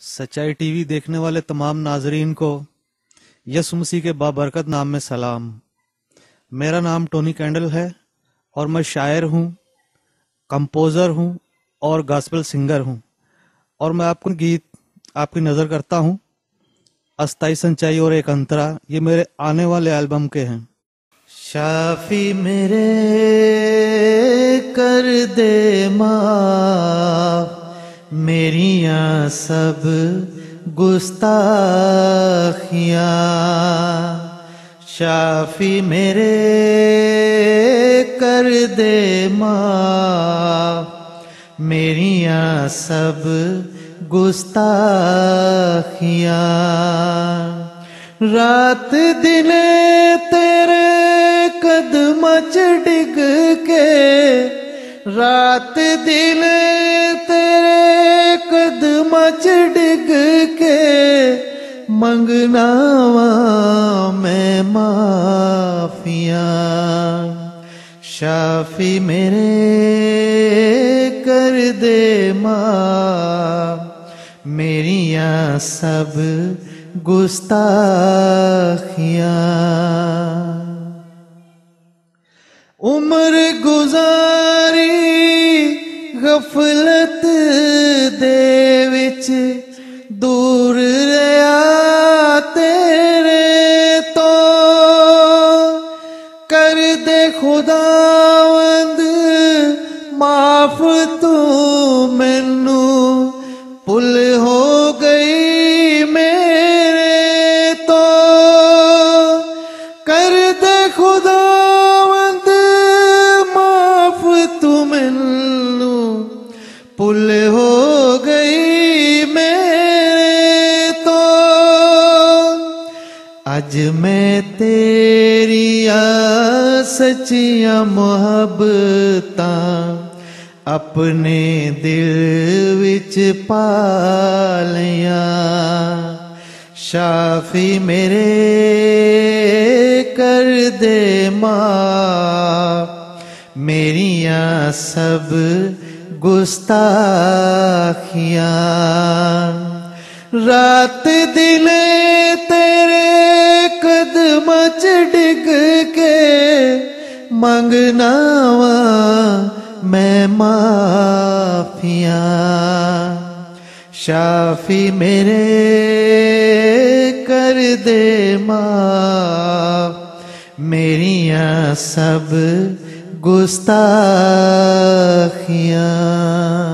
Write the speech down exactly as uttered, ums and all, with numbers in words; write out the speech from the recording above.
सच्चाई टीवी देखने वाले तमाम नाजरीन को यसु मसीह के बाबरकत नाम में सलाम। मेरा नाम टोनी कैंडल है और मैं शायर हूँ, कंपोज़र हूँ और गॉस्पेल सिंगर हूँ। और मैं आपको गीत आपकी नज़र करता हूँ, अस्थाई सच्चाई और एक अंतरा। ये मेरे आने वाले एल्बम के हैं। शाफी मेरे कर दे माफ मेरियां सब गुस्ताखियां। शाफी मेरे कर दे माफ मेरियां सब गुस्ताखियां। रात दिन तेरे कदम च डिग के, रात दिन तेरे कदम च डिग के मंगना वा मैं माफिया। शाफी मेरे कर दे माफ मेरियां सब गुस्ताखियां। उम्र गुजारी गफलत दे विच, दूर रहा तेरे तो। कर दे खुदावंद माफ तू मैनू, भुल हो गई मेरे तो। कर दे खुदावंद माफ तू मैनू, भुल हो गई मेरे तो। अज मैं तेरिया सच्चिया मोहब्बतां अपने दिल विच पालिया। शाफी मेरे कर दे माफ मेरियां सब गुस्ताखियां। रात दिन तेरे कदम च डिग के मंगना वा मैं माफिया। शाफी मेरे कर दे माफ मेरियां सब गुस्ताखियां।